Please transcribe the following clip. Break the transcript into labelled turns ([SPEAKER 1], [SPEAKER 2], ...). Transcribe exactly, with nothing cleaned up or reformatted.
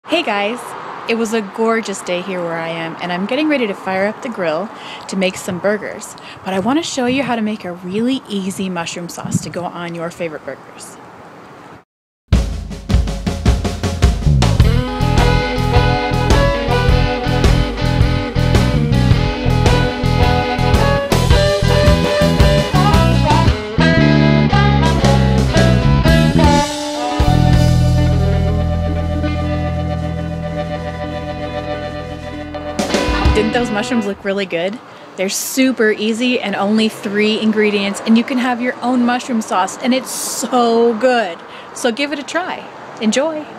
[SPEAKER 1] Hey guys, it was a gorgeous day here where I am, and I'm getting ready to fire up the grill to make some burgers. But I want to show you how to make a really easy mushroom sauce to go on your favorite burgers. Didn't those mushrooms look really good? They're super easy and only three ingredients, and you can have your own mushroom sauce, and it's so good. So give it a try. Enjoy.